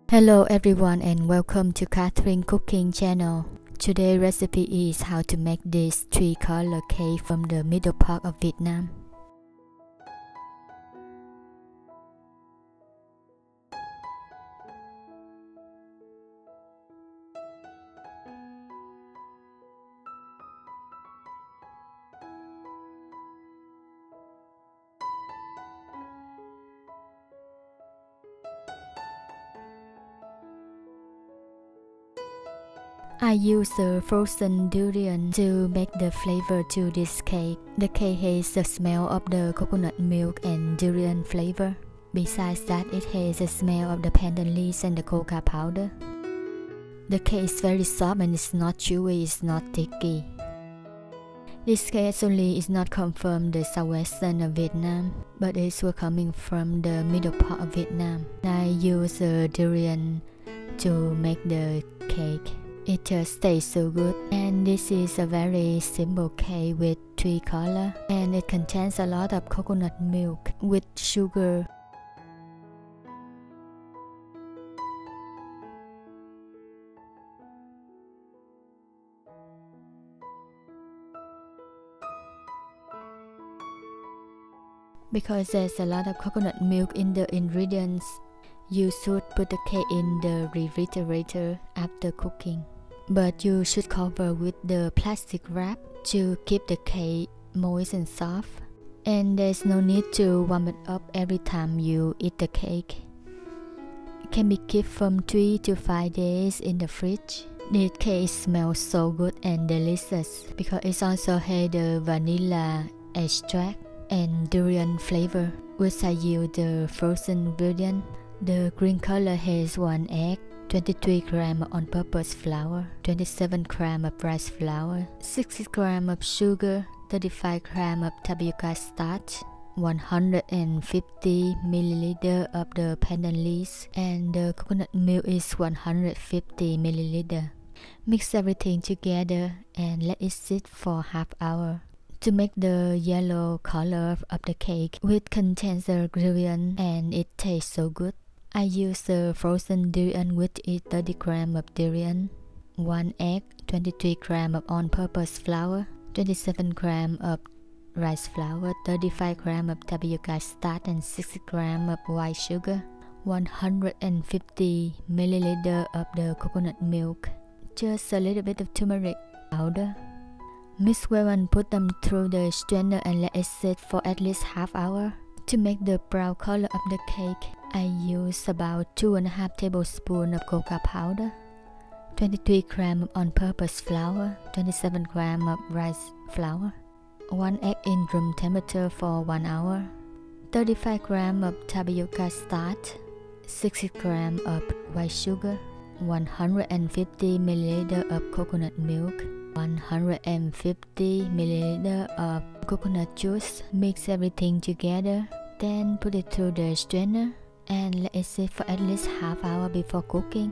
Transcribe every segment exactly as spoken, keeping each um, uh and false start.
Hello everyone and welcome to Catherine Cooking channel. Today's recipe is how to make this three color cake from the middle part of Vietnam. I use the frozen durian to make the flavor to this cake. The cake has the smell of the coconut milk and durian flavor. Besides that, it has the smell of the pandan leaves and the cocoa powder. The cake is very soft and it's not chewy, it's not sticky. This cake actually is not confirmed the southwestern of Vietnam, but it's coming from the middle part of Vietnam. I use the durian to make the cake. It just tastes so good, and this is a very simple cake with three color, and it contains a lot of coconut milk with sugar. Because there's a lot of coconut milk in the ingredients, you should put the cake in the refrigerator after cooking. But you should cover with the plastic wrap to keep the cake moist and soft. And there's no need to warm it up every time you eat the cake. It can be kept from three to five days in the fridge. This cake smells so good and delicious because it also has the vanilla extract and durian flavor, which I use the frozen ingredient. The green color has one egg, twenty-three grams of all-purpose flour, twenty-seven grams of rice flour, sixty grams of sugar, thirty-five grams of tapioca starch, one hundred fifty milliliters of the pandan leaves, and the coconut milk is one hundred fifty milliliters. Mix everything together and let it sit for half hour. To make the yellow color of the cake, which contains the durian and it tastes so good, I use the frozen durian, which is thirty grams of durian, one egg, twenty-three grams of all-purpose flour, twenty-seven grams of rice flour, thirty-five grams of tapioca starch, and sixty grams of white sugar, one hundred fifty milliliters of the coconut milk, just a little bit of turmeric powder. Mix well and put them through the strainer and let it sit for at least half hour. To make the brown color of the cake, I use about two and a half tablespoons of cocoa powder, twenty-three grams of all-purpose flour, twenty-seven grams of rice flour, one egg in room temperature for one hour, thirty-five grams of tapioca starch, sixty grams of white sugar, one hundred fifty milliliters of coconut milk, one hundred fifty milliliters of coconut juice. Mix everything together, then put it through the strainer and let it sit for at least half hour before cooking.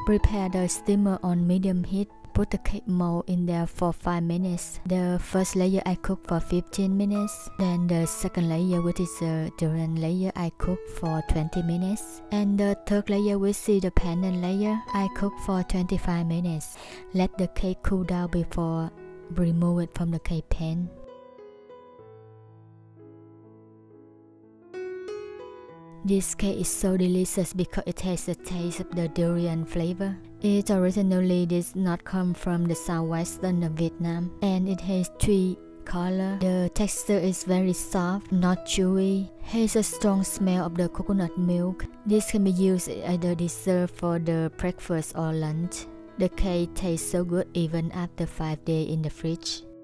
Prepare the steamer on medium heat. Put the cake mold in there for five minutes. The first layer I cook for fifteen minutes. Then the second layer, which is the durian layer, I cook for twenty minutes. And the third layer, which is the pandan layer, I cook for twenty-five minutes. Let the cake cool down before remove it from the cake pan. This cake is so delicious because it has the taste of the durian flavor. It originally did not come from the southwestern of Vietnam, and it has three color. The texture is very soft, not chewy, has a strong smell of the coconut milk. This can be used as a dessert for the breakfast or lunch. The cake tastes so good even after five days in the fridge.